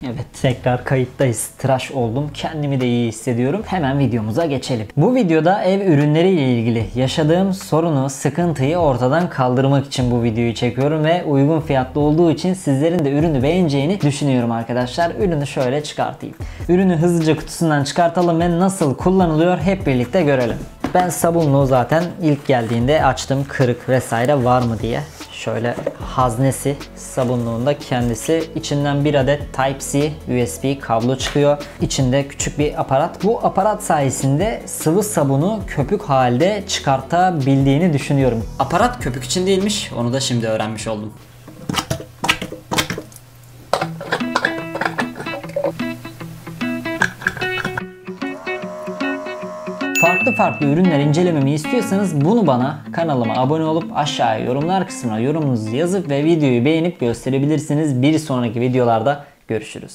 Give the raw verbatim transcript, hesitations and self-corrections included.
Evet, tekrar kayıttayız. Tıraş oldum. Kendimi de iyi hissediyorum. Hemen videomuza geçelim. Bu videoda ev ürünleri ile ilgili yaşadığım sorunu, sıkıntıyı ortadan kaldırmak için bu videoyu çekiyorum ve uygun fiyatlı olduğu için sizlerin de ürünü beğeneceğini düşünüyorum arkadaşlar. Ürünü şöyle çıkartayım. Ürünü hızlıca kutusundan çıkartalım ve nasıl kullanılıyor hep birlikte görelim. Ben sabunluğu zaten ilk geldiğinde açtım, kırık vesaire var mı diye. Şöyle haznesi sabunluğunda kendisi, içinden bir adet Type-C U S B kablo çıkıyor. İçinde küçük bir aparat. Bu aparat sayesinde sıvı sabunu köpük halde çıkartabildiğini düşünüyorum. Aparat köpük için değilmiş. Onu da şimdi öğrenmiş oldum. Farklı farklı ürünler incelememi istiyorsanız bunu bana kanalıma abone olup aşağıya yorumlar kısmına yorumunuzu yazıp ve videoyu beğenip gösterebilirsiniz. Bir sonraki videolarda görüşürüz.